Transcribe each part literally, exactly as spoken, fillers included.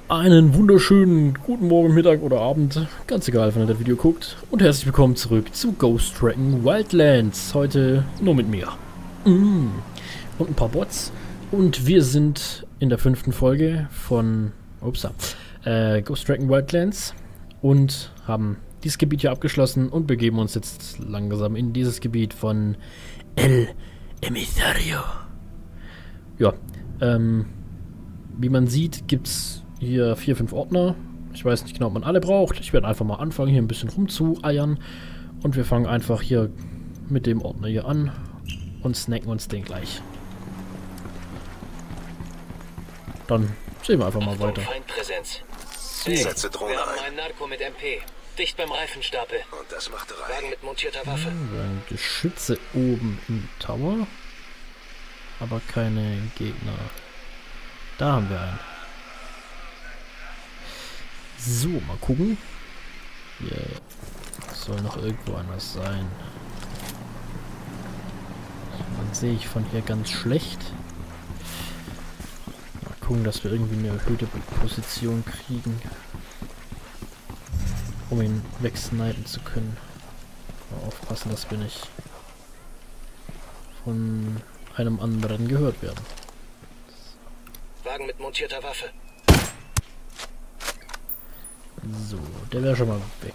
Einen wunderschönen guten Morgen, Mittag oder Abend, ganz egal, wann ihr das Video guckt. Und herzlich willkommen zurück zu Ghost Recon Wildlands. Heute nur mit mir. Mm. Und ein paar Bots. Und wir sind in der fünften Folge von upsa, äh, Ghost Recon Wildlands. Und haben dieses Gebiet hier abgeschlossen und begeben uns jetzt langsam in dieses Gebiet von El Emisario. Ja, ähm, wie man sieht, gibt's hier vier, fünf Ordner. Ich weiß nicht genau, ob man alle braucht. Ich werde einfach mal anfangen, hier ein bisschen rumzueiern. Und wir fangen einfach hier mit dem Ordner hier an und snacken uns den gleich. Dann sehen wir einfach mal weiter. Feindpräsenz. So. Setze Drohne Wir haben ein. einen Narko mit M P. Dicht beim Reifenstapel. Und das macht Wagen drei. mit montierter Waffe. Dann Geschütze oben im Tower. Aber keine Gegner. Da haben wir einen. So, mal gucken. Hier soll noch irgendwo anders sein. Man sehe ich von hier ganz schlecht. Mal gucken, dass wir irgendwie eine erhöhte Position kriegen, um ihn wegsnipen zu können. Mal aufpassen, dass wir nicht von einem anderen gehört werden. Wagen mit montierter Waffe. So, der wäre schon mal weg.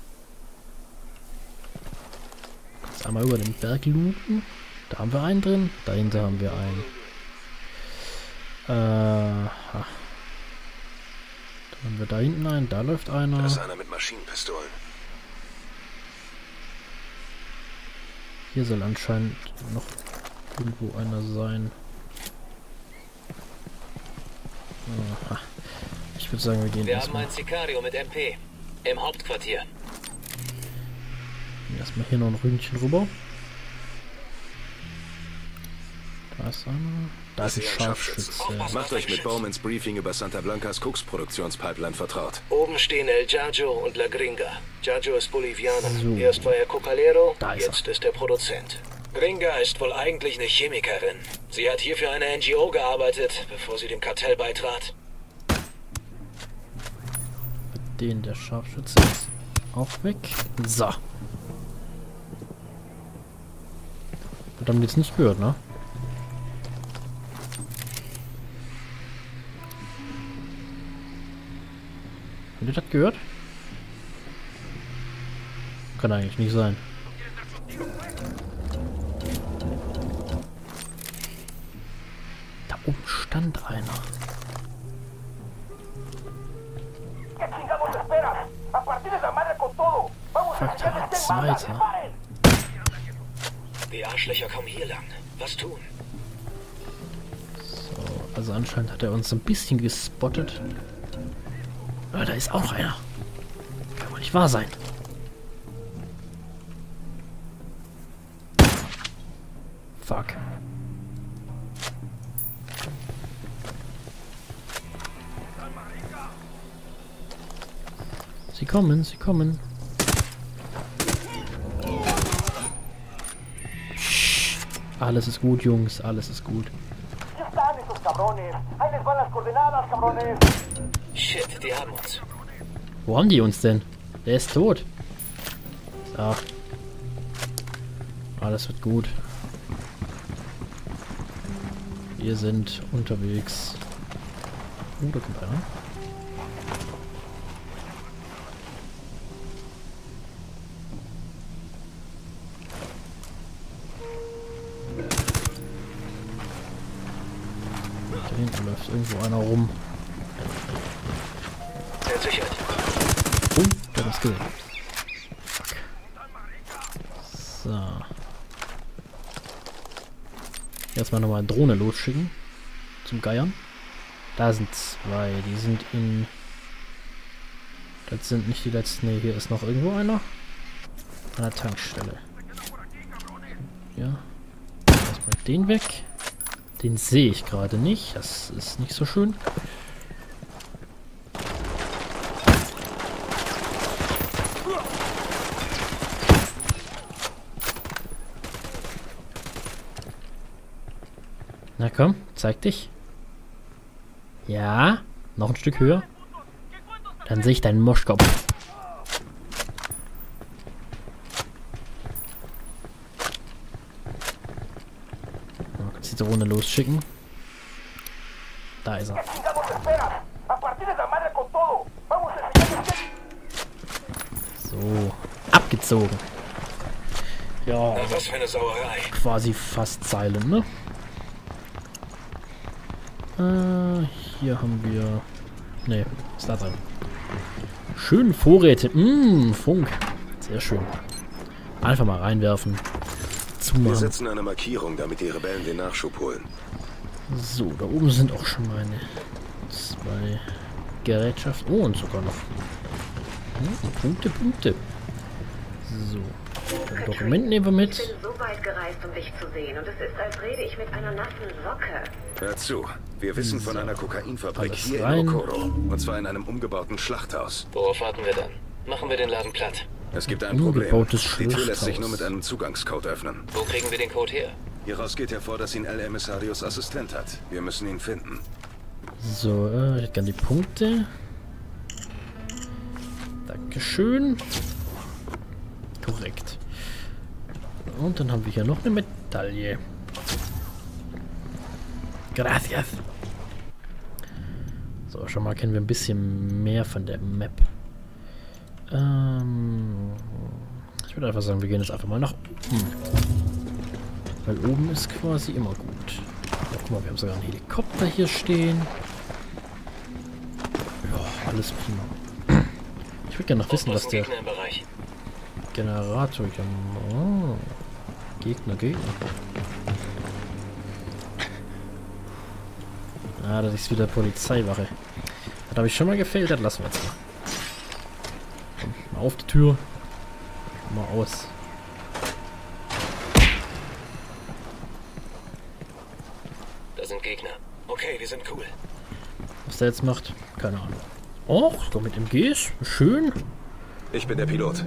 Jetzt einmal über den Berg looten. Da haben wir einen drin. Dahinter haben wir einen. Äh, ha. Dann haben wir da hinten einen. Da läuft einer. Da ist einer mit Maschinenpistolen. Hier soll anscheinend noch irgendwo einer sein. Aha. Ich würde sagen, wir gehen Wir haben erstmal einen Sicario mit M P. Im Hauptquartier. erstmal hier noch ein Ründchen rüber. Da ist einer. Da ist ein sehe einen Scharfschütze. Aufpassen. Macht euch mit Bowmans Briefing über Santa Blancas Koksproduktionspipeline vertraut. Oben stehen El Giaggio und La Gringa. Giaggio ist Bolivianer. So. Erst war er Cocalero, Da ist er. jetzt ist er Produzent. Gringa ist wohl eigentlich eine Chemikerin. Sie hat hier für eine N G O gearbeitet, bevor sie dem Kartell beitrat. Den der Scharfschütze ist auch weg. So. Und dann jetzt nicht gehört, ne? Habt ihr das gehört? Kann eigentlich nicht sein. Da oben stand einer. Fuck, da war zweiter. Die Arschlöcher kommen hier lang. Was tun? So, also anscheinend hat er uns ein bisschen gespottet. Ah, da ist auch einer. Kann wohl nicht wahr sein. Fuck. Sie kommen, sie kommen. Shh. Alles ist gut, Jungs, alles ist gut. Shit, die haben uns. Wo haben die uns denn? Der ist tot. So. Alles wird gut. Wir sind unterwegs. Oh, da kommt einer. Da hinten läuft irgendwo einer rum. Entsichert. Oh, der hat uns gesehen. Fuck. So. Erstmal nochmal eine Drohne losschicken. Zum Geiern. Da sind zwei. Die sind in... Das sind nicht die letzten. Ne, hier ist noch irgendwo einer. An der Tankstelle. Ja. Erstmal den weg. Den sehe ich gerade nicht. Das ist nicht so schön. Na komm, zeig dich. Ja, noch ein Stück höher. Dann sehe ich deinen Moschkopf. Oh, kannst die Drohne losschicken. Da ist er. So, abgezogen. Ja, Na, was für eine Sauerei. quasi fast silent, ne? Äh, hier haben wir... Ne, was ist da drin? Schön Vorräte. Mmm, Funk. Sehr schön. Einfach mal reinwerfen. Wir Zumachen. setzen eine Markierung, damit die Rebellen den Nachschub holen. So, da oben sind auch schon meine zwei Gerätschaften. Oh, und sogar noch. Hm, Punkte, Punkte. So. Ein Dokument nehmen wir mit. Ich bin so weit gereist, um dich zu sehen, und es ist, als rede ich mit einer nassen Socke. Hör zu. Wir wissen von So. einer Kokainfabrik Alles hier rein. in Okoro. Und zwar in einem umgebauten Schlachthaus. Worauf warten wir dann? Machen wir den Laden platt. Es gibt ein Problem. Umgebautes Die Tür lässt sich Schlachthaus. nur mit einem Zugangscode öffnen. Wo kriegen wir den Code her? Hieraus geht hervor, dass ihn El Emissarios Assistent hat. Wir müssen ihn finden. So, äh, ich hätte gerne die Punkte. Dankeschön. Korrekt. Und dann haben wir hier noch eine Medaille. Gracias. So, schon mal kennen wir ein bisschen mehr von der Map. Ähm, ich würde einfach sagen, wir gehen jetzt einfach mal nach oben. Weil oben ist quasi immer gut. Ja, guck mal, wir haben sogar einen Helikopter hier stehen. Ja, alles prima. Ich würde gerne noch wissen, was der Gegner im Bereich. Generator hier... Oh. Gegner, Gegner. Ah, das ist wieder Polizeiwache. Das habe ich schon mal gefehlt, das lassen wir jetzt mal. Komm, mal auf die Tür. Mal aus. Da sind Gegner. Okay, wir sind cool. Was der jetzt macht, keine Ahnung. Och, sogar mit M Gs. Schön. Ich bin der Pilot.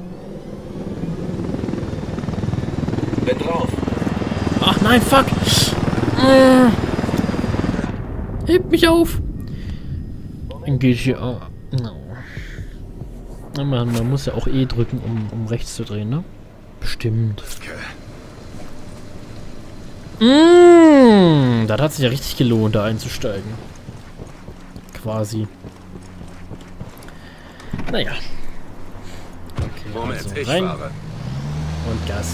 Bin drauf. Ach nein, fuck. Äh. Hebt mich auf. Dann geht hier auch. No. Man, man muss ja auch E drücken, um, um rechts zu drehen, ne? Bestimmt. Mmh, das hat sich ja richtig gelohnt, da einzusteigen. Quasi. Naja. Okay, Moment, also ich rein fahre. und Gas.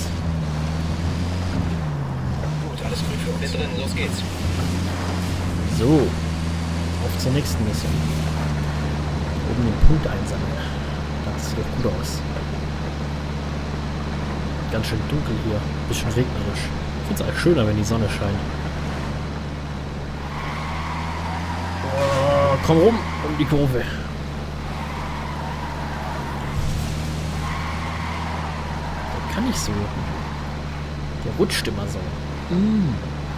Gut, alles gut für uns. Bin drin, los geht's. So. Auf zur nächsten Mission. Oben den Punkt einsammeln. Das sieht doch gut aus. Ganz schön dunkel hier. Bisschen regnerisch. Ich finde es eigentlich schöner, wenn die Sonne scheint. Oh, komm rum um die Kurve. Der kann nicht so. Der rutscht immer so. Mm.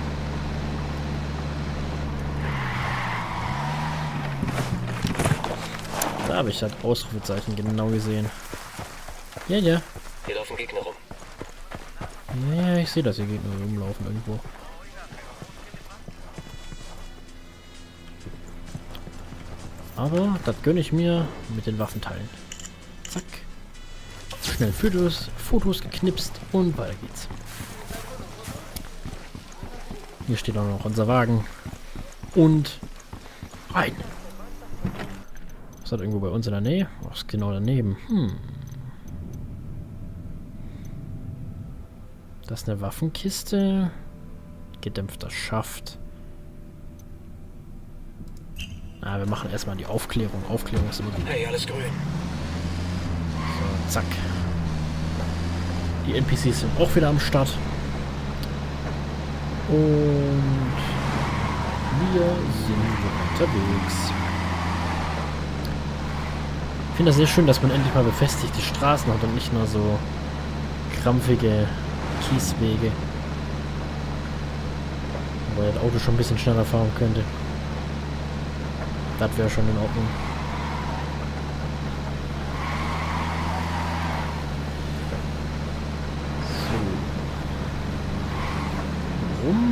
Da habe ich halt Ausrufezeichen genau gesehen. Ja, ja. Hier laufen Gegner rum. Ja, ich sehe, dass hier Gegner rumlaufen irgendwo. Aber das gönne ich mir mit den Waffenteilen. Zack. Schnell Fotos, Fotos geknipst und weiter geht's. Hier steht auch noch unser Wagen. Und rein. Ist das irgendwo bei uns in der Nähe? Ach, ist genau daneben. Hm. Das ist eine Waffenkiste. Gedämpfter Schaft. Ah, wir machen erstmal die Aufklärung. Aufklärung ist immer gut. Hey, alles grün. So, zack. Die N P Cs sind auch wieder am Start. Und wir sind unterwegs. Ich finde das sehr schön, dass man endlich mal befestigte Straßen hat und nicht nur so krampfige Kieswege. Wobei das Auto schon ein bisschen schneller fahren könnte. Das wäre schon in Ordnung. So. Rum.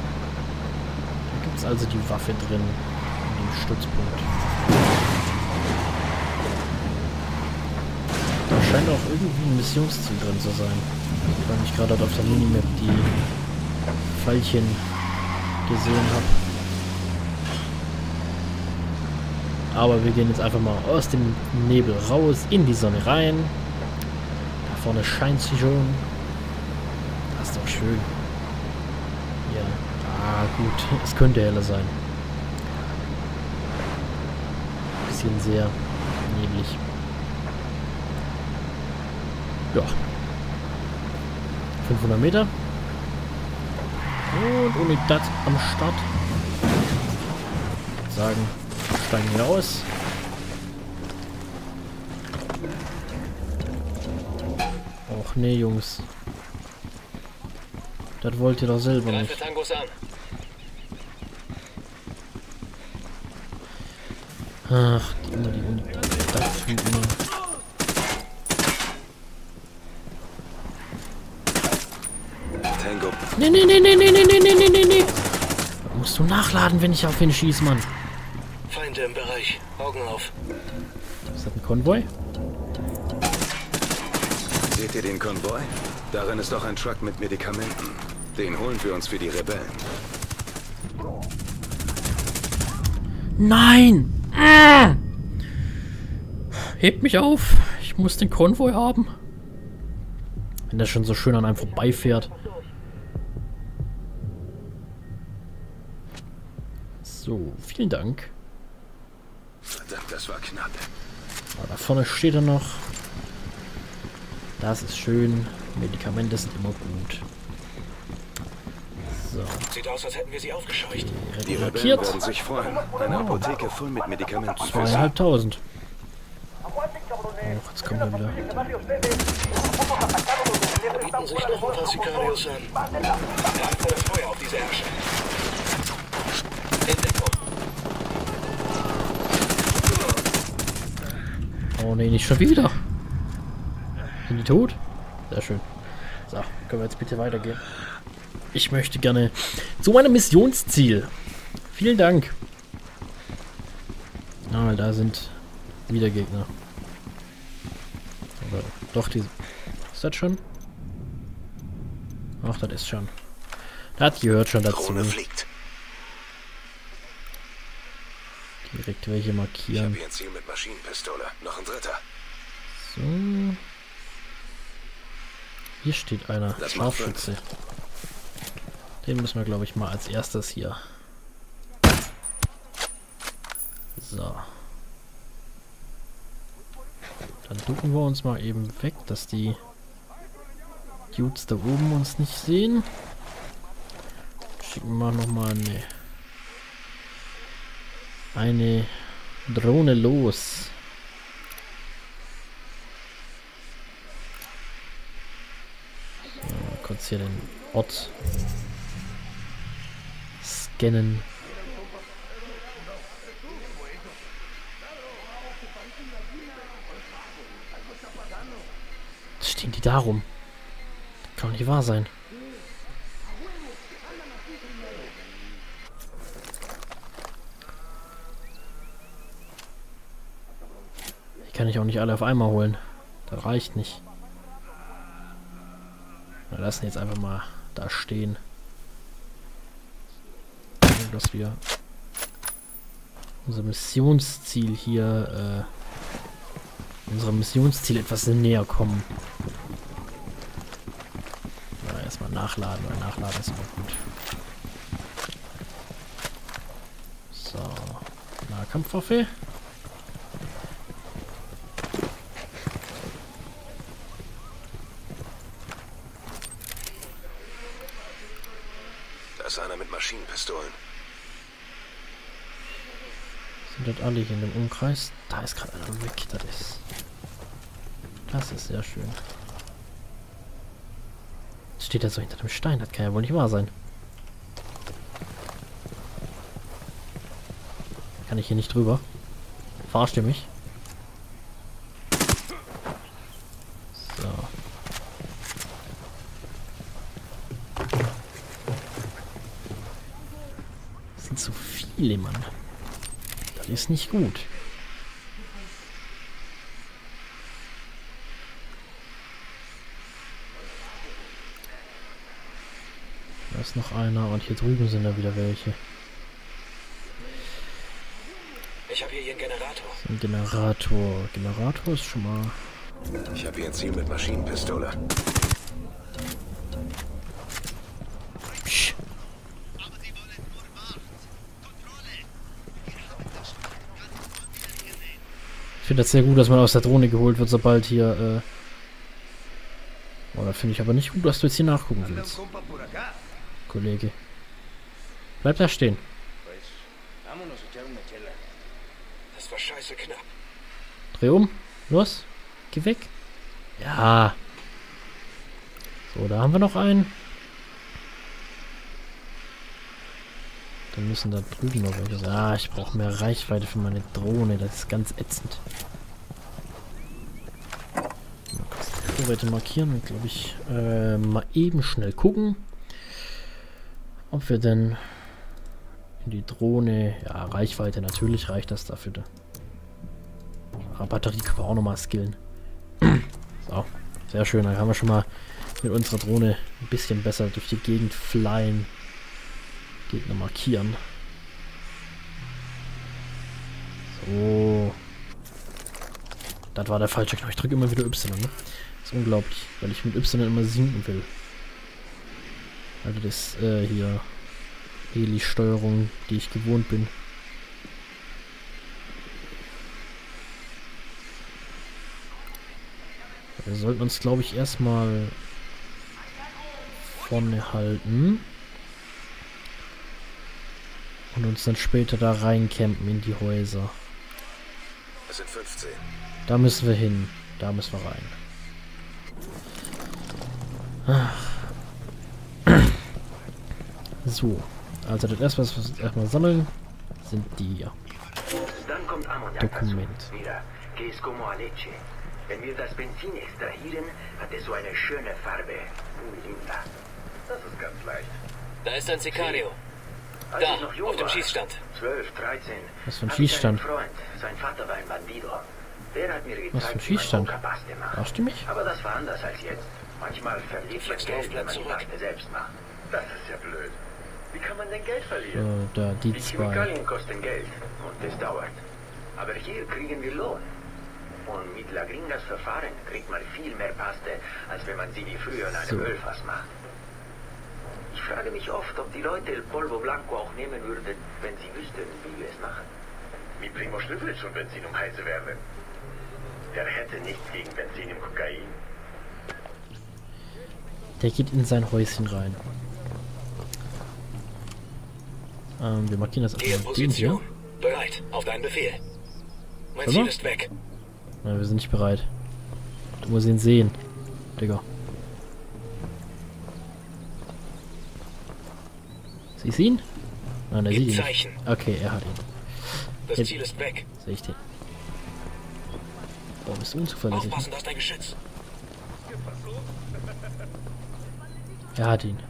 Da gibt es also die Waffe drin. In dem Stützpunkt. Da scheint auch irgendwie ein Missionsziel drin zu sein. Weil ich gerade auf der Minimap die Pfeilchen gesehen habe. Aber wir gehen jetzt einfach mal aus dem Nebel raus, in die Sonne rein. Da vorne scheint sie schon. Das ist doch schön. Ja, ah gut, es könnte heller sein. Bisschen sehr neblig. Ja. fünfhundert Meter. Und ohne das am Start. Ich würde sagen, steigen wir aus. Och nee, Jungs. Das wollt ihr doch selber nicht. Ach, die immer die Uni. Das tut immer. Tango. Nee, nee, nee, nee, nee, nee, nee, nee, nee, nee. Da musst du nachladen, wenn ich auf ihn schieße, Mann. Feinde im Bereich. Augen auf. Ist das ein Konvoi? Seht ihr den Konvoi? Darin ist auch ein Truck mit Medikamenten. Den holen wir uns für die Rebellen. Nein! Ah! Hebt mich auf. Ich muss den Konvoi haben. Wenn der schon so schön an einem vorbeifährt. So, vielen Dank. Verdammt, das war knapp. Aber da vorne steht er noch. Das ist schön. Medikamente sind immer gut. So. Sieht aus, als hätten wir sie aufgescheucht. Die Rebellen werden sich freuen. Eine Apotheke voll mit Medikamenten für sie. Zweieinhalbtausend. Oh, jetzt kommen wir wieder. Bieten sich noch ein paar Sicarios an. Bleibt vor das Feuer auf diese Herrscher. In Deckung. Oh ne, nicht schon wieder. Sind die tot? Sehr schön. So, können wir jetzt bitte weitergehen. Ich möchte gerne zu meinem Missionsziel. Vielen Dank. Ah, da sind wieder Gegner. Oder doch, die... Ist das schon? Ach, das ist schon. Das gehört schon dazu. Drohne fliegt. Direkt welche Ich markieren. habe hier ein Ziel mit Maschinenpistole. Noch ein dritter. So. Hier steht einer. Das macht Scharfschütze. Den müssen wir, glaube ich, mal als erstes hier. So. Dann ducken wir uns mal eben weg, dass die Dudes da oben uns nicht sehen. Schicken wir nochmal eine, eine Drohne los. So, kurz hier den Ort scannen. Stehen die da rum? Das kann doch nicht wahr sein. Die kann ich auch nicht alle auf einmal holen. Das reicht nicht. Wir lassen jetzt einfach mal da stehen. Dass wir unser Missionsziel hier, äh, unserem Missionsziel etwas näher kommen. Ja, erstmal nachladen, weil nachladen ist immer gut. So, Nahkampfwaffe. Da ist einer mit Maschinenpistolen. Sind das alle hier in dem Umkreis? Da ist gerade einer weg, das ist. Das ist sehr schön. Jetzt steht er so hinter dem Stein, das kann ja wohl nicht wahr sein. Kann ich hier nicht drüber? Verarscht ihr mich? So. Das sind zu viele, Mann. Das ist nicht gut. ist noch einer und hier drüben sind da wieder welche. Ich habe hier Ihren Generator. Ein Generator. Generator ist schon mal... Ich habe hier ein Ziel mit Maschinenpistole. Psch. Ich finde das sehr gut, dass man aus der Drohne geholt wird, sobald hier... Äh oh, da finde ich aber nicht gut, dass du jetzt hier nachgucken willst. Kollege. Bleib da stehen. Das war scheiße knapp. Dreh um. Los. Geh weg. Ja. So, da haben wir noch einen. Dann müssen da drüben noch welche sein. Ah, ich brauche mehr Reichweite für meine Drohne. Das ist ganz ätzend. Mal kurz die Vorräte markieren und, glaube ich, äh, mal eben schnell gucken, ob wir denn in die Drohne... Ja, Reichweite, natürlich reicht das dafür. Aber Batterie können wir auch nochmal skillen. So, sehr schön. Dann haben wir schon mal mit unserer Drohne ein bisschen besser durch die Gegend flyen. Gegner markieren. So. Das war der falsche Knopf. Ich drücke immer wieder Y, ne? Das ist unglaublich, weil ich mit Y immer sinken will. Also das äh, hier Heli-Steuerung, die ich gewohnt bin. Wir sollten uns, glaube ich, erstmal vorne halten. Und uns dann später da reincampen in die Häuser. Es sind fünfzehn. Da müssen wir hin. Da müssen wir rein. Ach. So. Also das erste, was wir erstmal sammeln, sind die hier. Dann kommt Ammoniak Dokument. dazu. Mira, que es como a leche. Wenn wir das Benzin extrahieren, hat es so eine schöne Farbe. Muy linda. Das ist ganz leicht. Da ist ein Sicario. Als Da, ich noch jung auf dem war, Schießstand. zwölf, dreizehn. Was für ein hatte ich Schießstand? einen Freund. Sein Vater war ein Bandido. Der hat mir gezeigt, Was für ein wie man Schießstand? Coca-Paste macht. Verarschst du mich? Aber das war anders als jetzt. Manchmal verliert man Fliegst Geld, du wenn auf man die Platz Paste selbst macht. Das ist ja blöd. Wie kann man denn Geld verlieren? So, da, die Die zwei. Chemikalien kosten Geld und es dauert. Aber hier kriegen wir Lohn. Und mit La Gringas Verfahren kriegt man viel mehr Paste, als wenn man sie wie früher in einem So. Ölfass macht. Ich frage mich oft, ob die Leute El Polvo Blanco auch nehmen würden, wenn sie wüssten, wie wir es machen. Wie Primo schnüffelt schon Benzin um heiße Wärme. Der hätte nichts gegen Benzin im Kokain. Der geht in sein Häuschen rein. Ähm, wir markieren das Geh in erstmal mit dem hier. Position. Bereit. Auf deinen Befehl. Mein Oder? Ziel ist weg. Nein, wir sind nicht bereit. Du musst ihn sehen. Digga. Siehst du ihn? Nein, er Gib sieht ihn Zeichen. nicht. Okay, er hat ihn. Das Jetzt- Ziel ist weg. Sehe ich den. Oh, bist du unzuverlässig. Aufpassen, das ist dein Geschütz. Er hat ihn.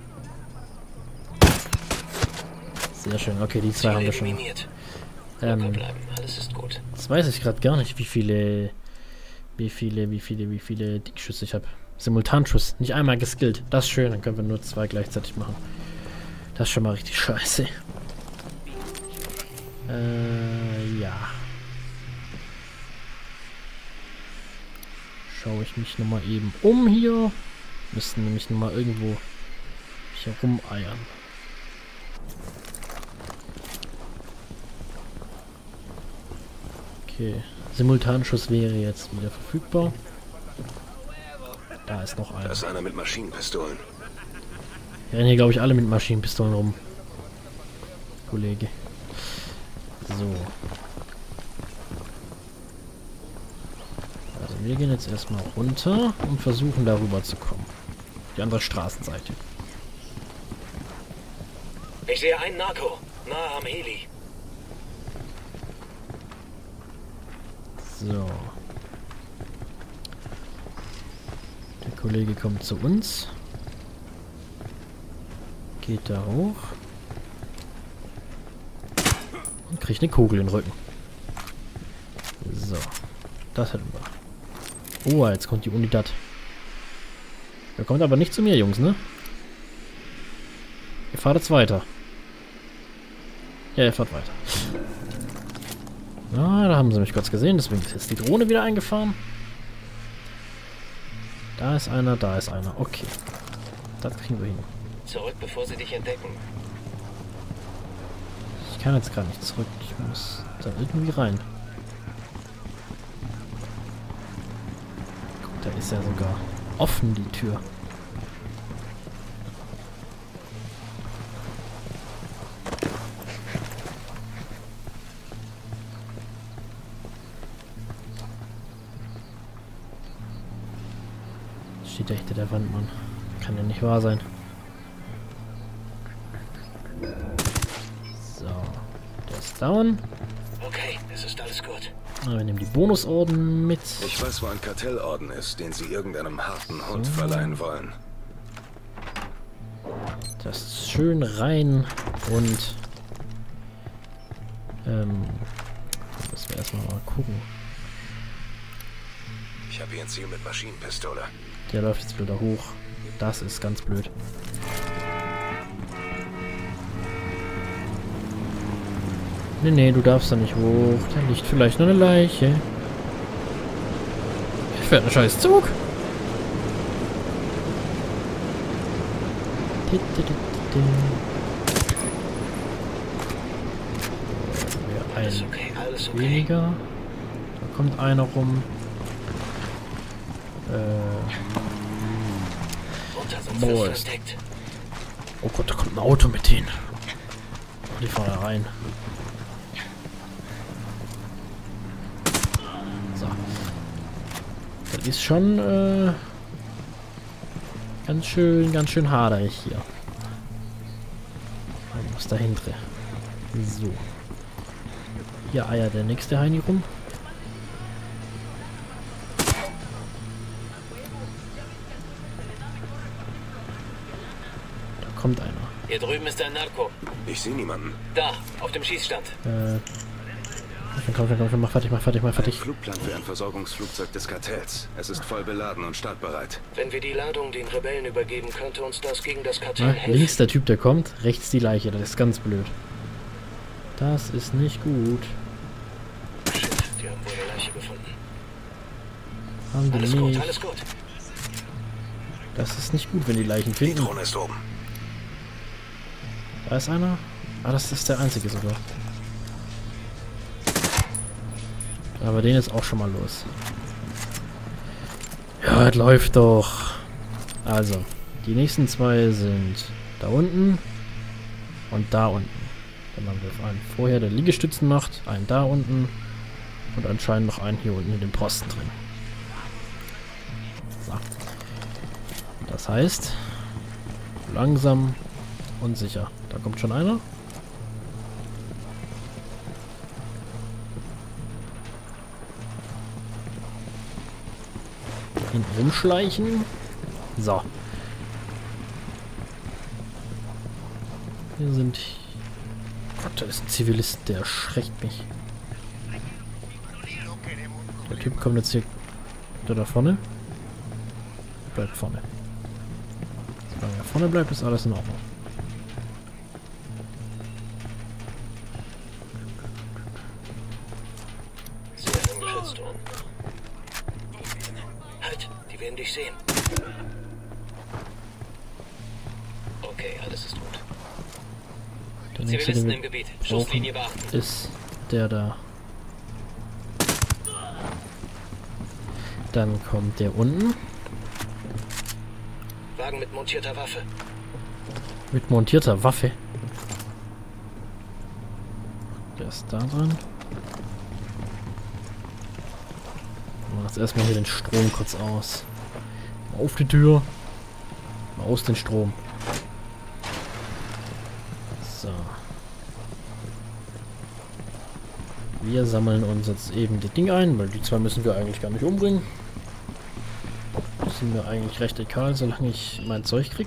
Sehr schön. Okay, die zwei Ziel haben wir schon. eliminiert. Locker Ähm, bleiben. Alles ist gut. das weiß ich gerade gar nicht, wie viele, wie viele, wie viele, wie viele Dickschüsse ich habe. Simultanschuss. Nicht einmal geskillt. Das ist schön, dann können wir nur zwei gleichzeitig machen. Das ist schon mal richtig scheiße. Äh, ja. Schaue ich mich nochmal eben um hier. Müssten nämlich nochmal irgendwo hier rumeiern. Okay. Simultanschuss wäre jetzt wieder verfügbar. Da ist noch Da einer. ist einer mit Maschinenpistolen. Wir rennen hier, glaube ich, alle mit Maschinenpistolen rum. Kollege. So. Also wir gehen jetzt erstmal runter und versuchen darüber zu kommen. Die andere Straßenseite. Ich sehe einen Narco. Nahe am Heli. So. Der Kollege kommt zu uns. Geht da hoch. Und kriegt eine Kugel in den Rücken. So. Das hätten wir. Oh, jetzt kommt die Unidad. Der kommt aber nicht zu mir, Jungs, ne? fahrt jetzt weiter. Ja, ihr fahrt weiter. Ah, da haben sie mich kurz gesehen, deswegen ist jetzt die Drohne wieder eingefahren. Da ist einer, da ist einer. Okay. Das kriegen wir hin. Zurück, bevor sie dich entdecken. Ich kann jetzt gar nicht zurück. Ich muss da irgendwie rein. Guck, da ist ja sogar offen, die Tür. Steht da hinter der Wand, Mann. Kann ja nicht wahr sein. So. Der ist down. Okay, es ist alles gut. Ah, wir nehmen die Bonusorden mit. Ich weiß, wo ein Kartellorden ist, den sie irgendeinem harten Hund verleihen wollen. Das ist schön rein und ähm, müssen wir erstmal mal gucken. Ich habe hier ein Ziel mit Maschinenpistole. Der läuft jetzt wieder hoch. Das ist ganz blöd. Nee, nee, du darfst da nicht hoch. Da liegt vielleicht noch eine Leiche. Ich fährt ein scheiß Zug. Alles Ein okay, alles okay. weniger. Da kommt einer rum. Äh. Runter, sonst Boah, wirst du ist- entdeckt. Oh Gott, da kommt ein Auto mit denen. Oh, die fahren da rein. So. Das ist schon äh, ganz schön, ganz schön haderig hier. Man muss dahinter. So. Hier eiert der nächste Heini rum. Da kommt einer. Hier drüben ist ein Narco. Ich sehe niemanden. Da, auf dem Schießstand. Äh. Komm, komm, komm, komm, mach fertig, mach fertig, mach Ein fertig. Flugplan für ein Versorgungsflugzeug des Kartells. Es ist voll beladen und startbereit. Wenn wir die Ladung den Rebellen übergeben, könnte uns das gegen das Kartell Na, helfen. links der Typ, der kommt, rechts die Leiche. Das ist ganz blöd. Das ist nicht gut. Shit, die haben wohl eine Leiche gefunden. Haben die Alles gut, nicht. alles gut. Das ist nicht gut, wenn die Leichen Die finden. Drohne ist oben. Da ist einer. Ah, das ist der einzige sogar. Aber den ist auch schon mal los. Ja, es läuft doch. Also, die nächsten zwei sind da unten und da unten. Dann haben wir einen vorher, der Liegestützen macht, einen da unten und anscheinend noch einen hier unten in dem Posten drin. So. Das heißt, langsam und sicher. Da kommt schon einer. Hinten rumschleichen. So. Hier sind... Gott, da ist ein Zivilist, der erschreckt mich. Der Typ kommt jetzt hier... Der da vorne? Bleibt vorne. Solange er vorne bleibt, ist alles in Ordnung. Sehr angeschützt worden. Halt, die werden dich sehen. Okay, alles ist gut. Der nächste, Zivilisten den im wir Gebiet. brauchen, Schusslinie beachten. ist der da. Dann kommt der unten. Wagen mit montierter Waffe. Mit montierter Waffe. Der ist da dran. Mach jetzt erstmal hier den Strom kurz aus. Mal auf die Tür. Mal aus den Strom. So. Wir sammeln uns jetzt eben das Ding ein, weil die zwei müssen wir eigentlich gar nicht umbringen. Das sind mir eigentlich recht egal, solange ich mein Zeug krieg.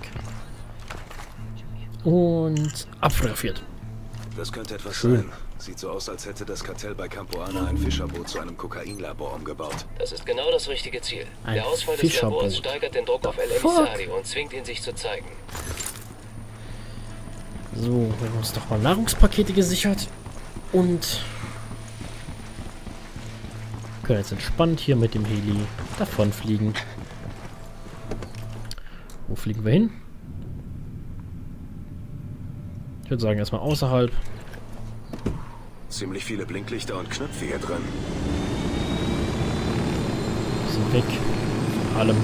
Und abfotografiert. Das könnte etwas Schön. sein. Sieht so aus, als hätte das Kartell bei Campo Ana ein Fischerboot zu einem Kokainlabor umgebaut. Das ist genau das richtige Ziel. Ein Der Ausfall des Fischerboot. Labors steigert den Druck auf El Fuck. Emissario und zwingt ihn, sich zu zeigen. So, wir haben uns doch mal Nahrungspakete gesichert. Und können jetzt entspannt hier mit dem Heli davonfliegen. Wo fliegen wir hin? Ich würde sagen, erstmal außerhalb. Ziemlich viele Blinklichter und Knöpfe hier drin. Sind weg. Von allem.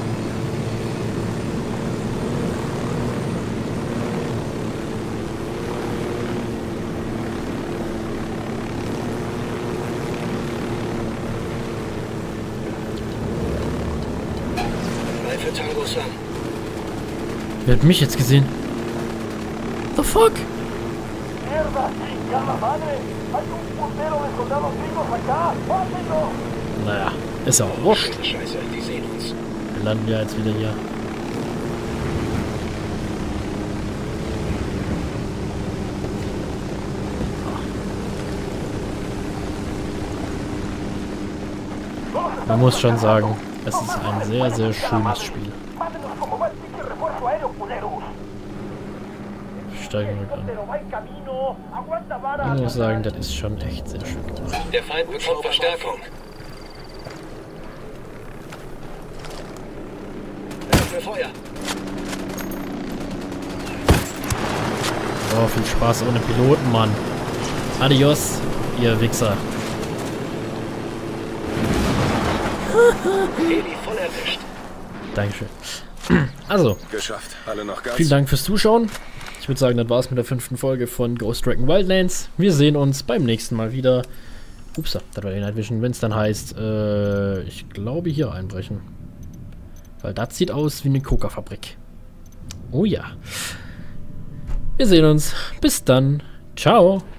Drei für Tango Sam. Wer hat mich jetzt gesehen? The fuck? Naja, ist ja auch wurscht. Scheiße, die sehen uns. Wir landen ja jetzt wieder hier. Man muss schon sagen, es ist ein sehr, sehr schönes Spiel. Steigen wir an. Ich muss sagen, das ist schon echt sehr schön gemacht. Der Feind bekommt Verstärkung. Für Feuer. Oh, viel Spaß ohne Piloten, Mann. Adios, ihr Wichser. Heli voll erwischt. Dankeschön. Also, Geschafft. Alle noch Gas? vielen Dank fürs Zuschauen. Ich würde sagen, das war's mit der fünften Folge von Ghost Recon Wildlands. Wir sehen uns beim nächsten Mal wieder. Ups, das war die Night Vision, wenn es dann heißt, äh, ich glaube hier einbrechen. Weil das sieht aus wie eine Coca-Fabrik. Oh ja. Wir sehen uns. Bis dann. Ciao.